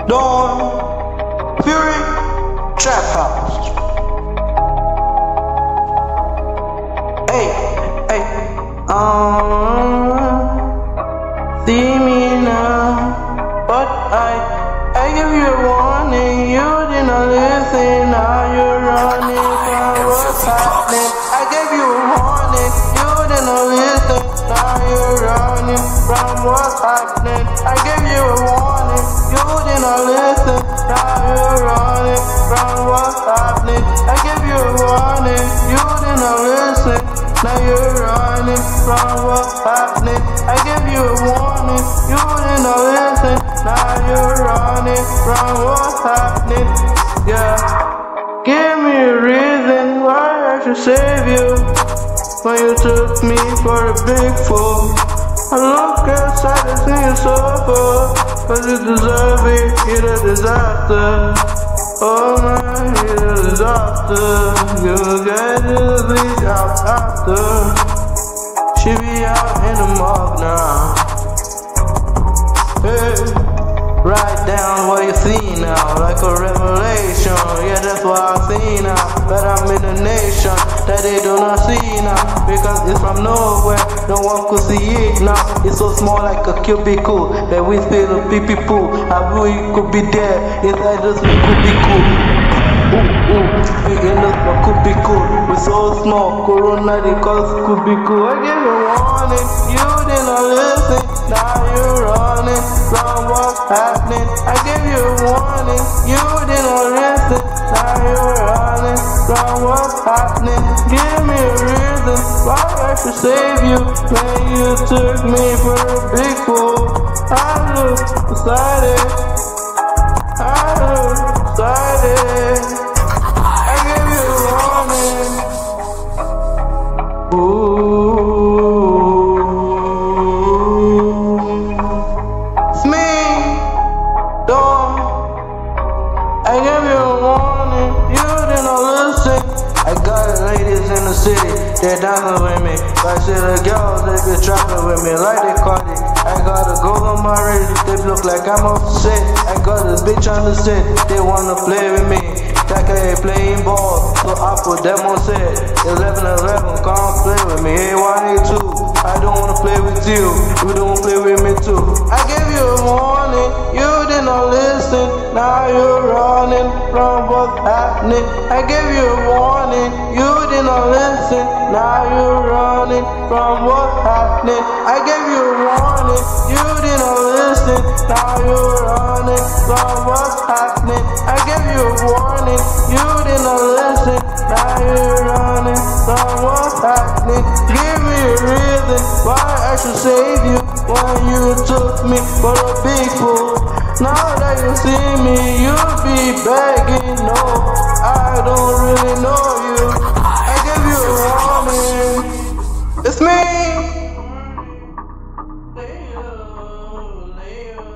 Dawn, Fury, Trap House. Hey, hey, see me now, but I give you a warning, you didn't listen, now you're running from what's happening. I gave you a warning, you didn't listen, now you're running from what's happening. I gave you a warning, you didn't listen, now you're running from what's happening. I gave you a warning, you didn't listen, now you're running from what's happening. I gave you a warning, you didn't listen, now you're running from what's happening. Yeah, give me a reason why I should save you when you took me for a big fool. I look outside and see you suffer, cause you deserve it, you're a disaster. Oh man, you're a disaster. You get the bleach out after. She be out in the mug now. Hey. Write down what you see now, like a revelation. Yeah, that's what I see now. But I'm in a nation that they do not see now, because it's from nowhere, no one could see it now. It's so small like a cubicle that we feel a pee pool. I wish you could be there, inside this we could be cool. In this one could be cool. We're so small, Corona they cause could be cool. I gave you a warning, you didn't listen, now you're running from what's happening. I gave you a warning, you didn't listen, now you're running from what's happening. Give me a reason why I should save you when you took me for a big fool. I look excited, I look excited. I gave you a warning. Ooh, it's me, Dawn. I gave you a warning, you didn't listen. I got ladies in the city, they're dancing with me. I see the girls, they be trapping with me like they caught it. I got a gold on my wrist, they look like I'm upset. I got a bitch on the set, they wanna play with me. Like I ain't playing ball, so I put them on set. 11-11, come play with me. A1, A2, I don't wanna play with you, you don't play with me too. I gave you a warning, you didn't listen, now you're running from what's happening. I gave you a warning, you didn't listen, now you're running from what's happening. I gave you a warning, you didn't listen, now you're running from what's happening. I gave you a warning, you didn't listen, now you're running from what's happening. Give me a reason why I should save you when you took me for a big fool. Now that you see me, you'll be begging, no, I don't really know you. I gave you a warning, it's me.